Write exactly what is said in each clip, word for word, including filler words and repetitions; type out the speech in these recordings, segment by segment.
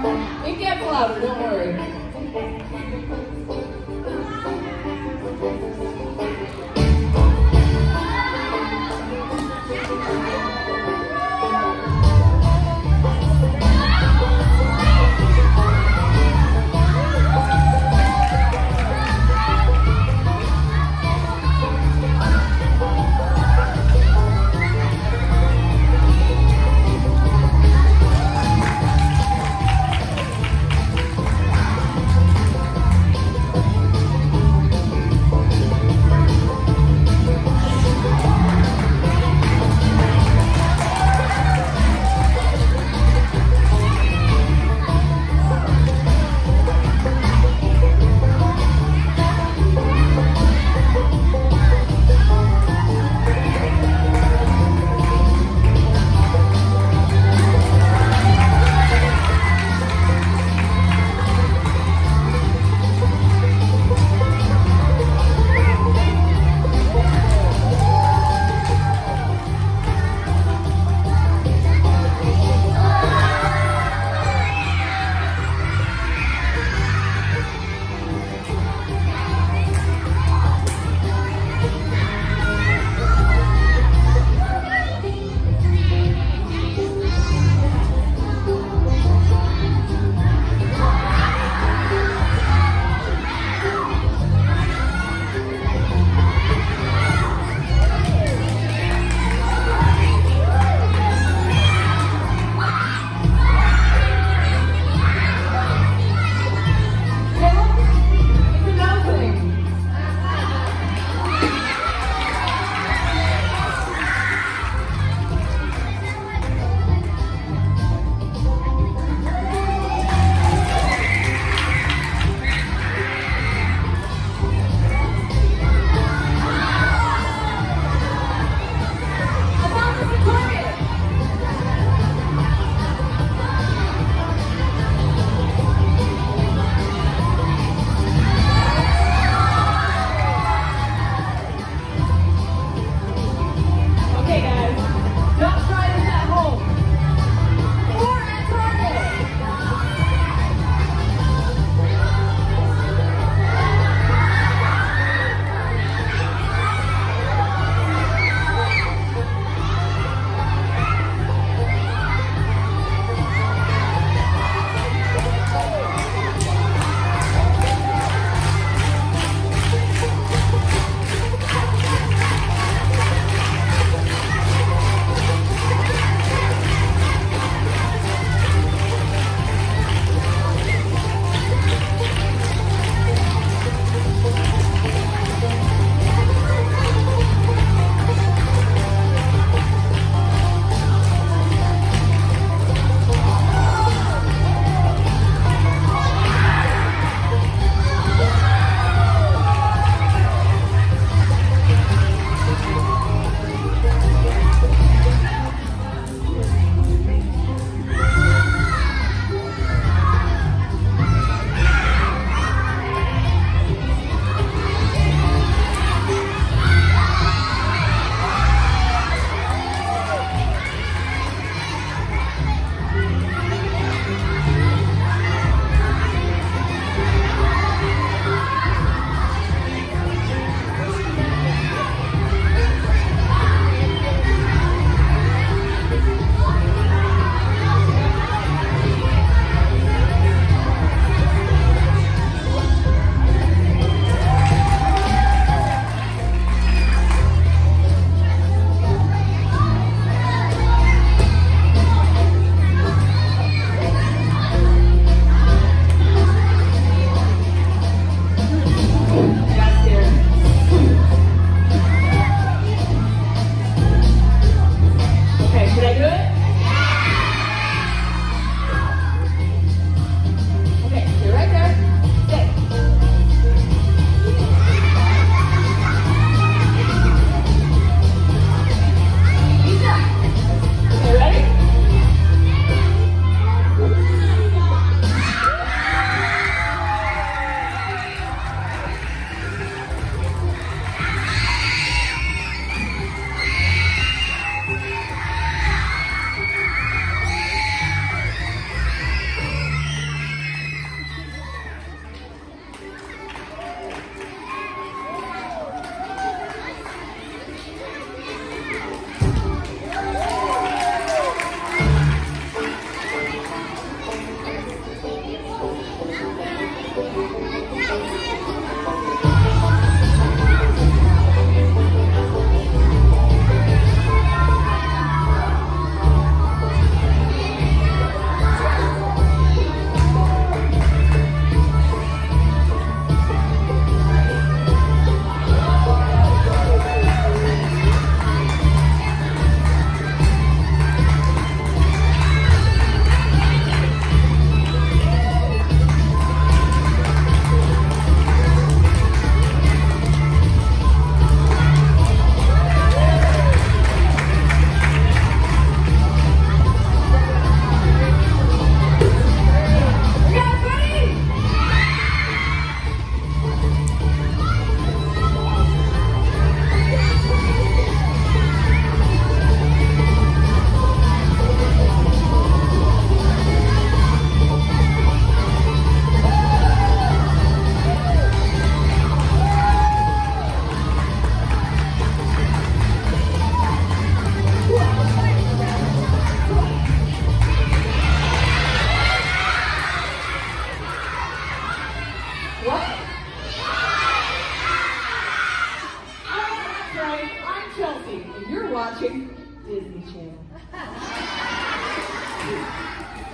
It gets louder, don't worry.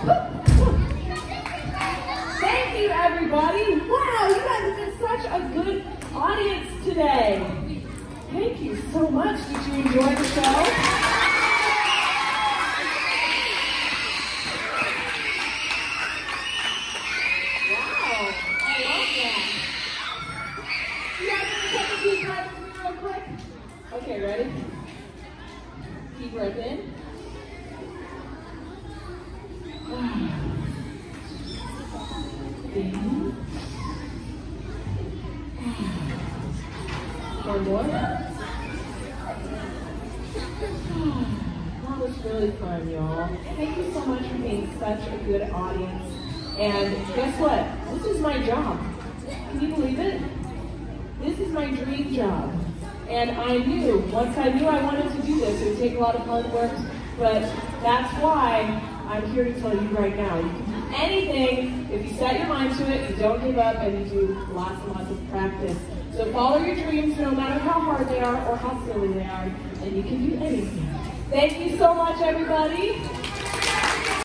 Thank you, everybody. Wow, you guys have been such a good audience today. Thank you so much. Did you enjoy the show? Wow, I love that. You guys want to take a deep breath with me real quick? Okay, ready? Deep breath in. In. One more. That was really fun, y'all. Thank you so much for being such a good audience. And guess what? This is my job. Can you believe it? This is my dream job. And I knew, once I knew I wanted to do this, it would take a lot of hard work, but that's why I'm here to tell you right now. You can do anything if you set your mind to it, you don't give up, and you do lots and lots of practice. So follow your dreams no matter how hard they are or how silly they are, and you can do anything. Thank you so much, everybody.